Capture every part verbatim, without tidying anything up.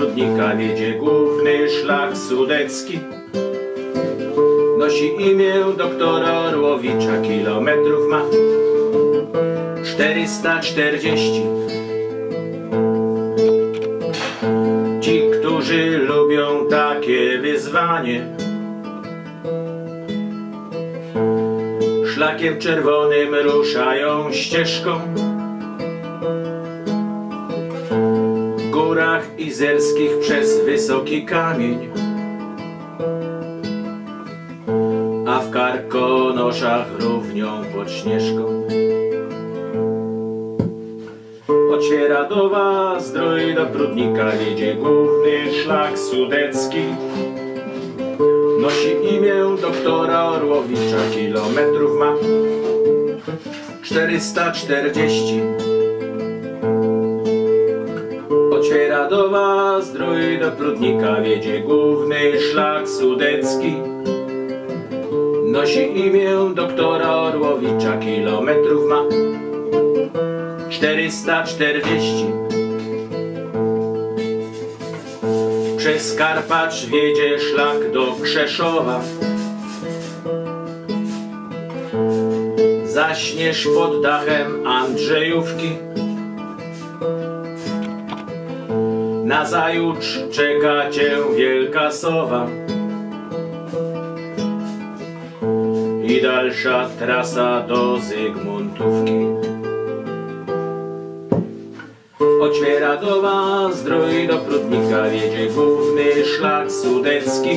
Prudnika wiedzie główny szlak sudecki. Nosi imię doktora Orłowicza, kilometrów ma czterysta czterdzieści. Ci, którzy lubią takie wyzwanie, szlakiem czerwonym ruszają ścieżką. W górach izerskich przez wysoki kamień, a w Karkonoszach równią pod Śnieżką. Od Świeradowa Zdrój do Prudnika wiedzie główny szlak sudecki. Nosi imię doktora Orłowicza, kilometrów ma czterysta czterdzieści. Od Świeradowa Zdrój do Prudnika wiedzie główny szlak sudecki. Nosi imię doktora Orłowicza, kilometrów ma czterysta czterdzieści. Przez Karpacz wiedzie szlak do Krzeszowa. Zaśniesz pod dachem Andrzejówki. Nazajutrz czeka cię wielka sowa i dalsza trasa do Zygmuntówki. Od Świeradowa Zdrój do Prudnika wiedzie główny szlak sudecki.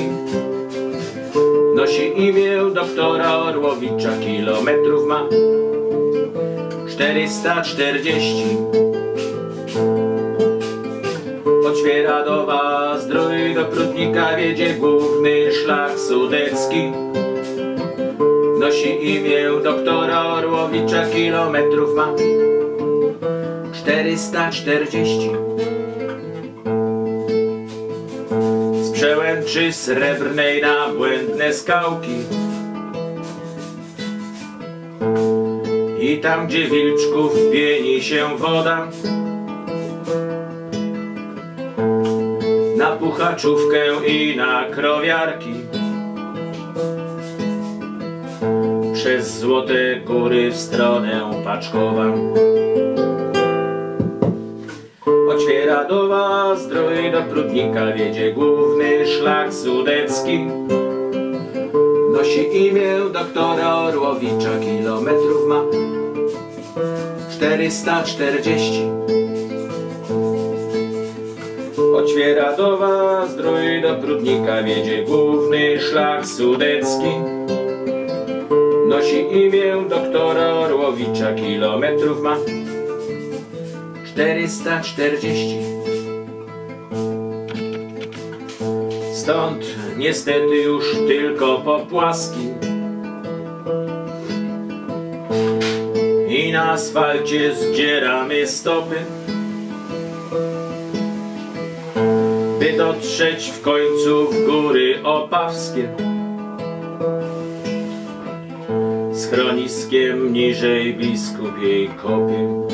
Nosi imię doktora Orłowicza, kilometrów ma czterysta czterdzieści. Od Świeradowa Zdrój do Prudnika wiedzie główny szlak sudecki. Nosi imię doktora Orłowicza, kilometrów ma czterysta czterdzieści. Z przełęczy srebrnej na błędne skałki i tam, gdzie wilczków pieni się woda, na Puchaczówkę i na Krowiarki, przez Złote Góry w stronę Paczkowa. Od Świeradowa Zdrój do Prudnika wiedzie główny szlak sudecki. Nosi imię doktora Orłowicza, kilometrów ma czterysta czterdzieści. Od Świeradowa Zdrój do Prudnika wiedzie główny szlak sudecki. Nosi imię doktora Orłowicza, kilometrów ma czterysta czterdzieści. Stąd niestety już tylko popłaski i na asfalcie zdzieramy stopy, by dotrzeć w końcu w Góry Opawskie, schroniskiem niżej Biskupiej Kopy.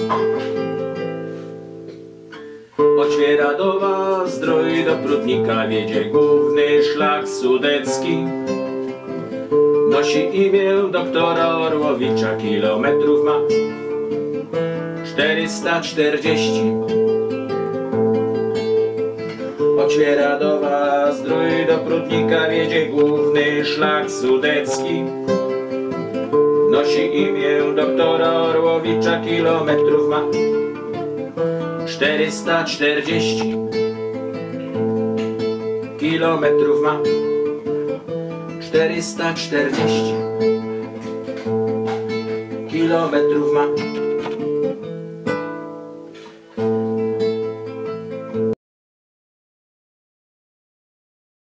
Od Świeradowa Zdrój do Prudnika wiedzie główny szlak sudecki. Nosi imię doktora Orłowicza, kilometrów ma czterysta czterdzieści. Od Świeradowa Zdrój do Prudnika wiedzie główny szlak sudecki. Nosi imię doktora Orłowicza, kilometrów ma czterysta czterdzieści. Kilometrów ma czterysta czterdzieści. Kilometrów ma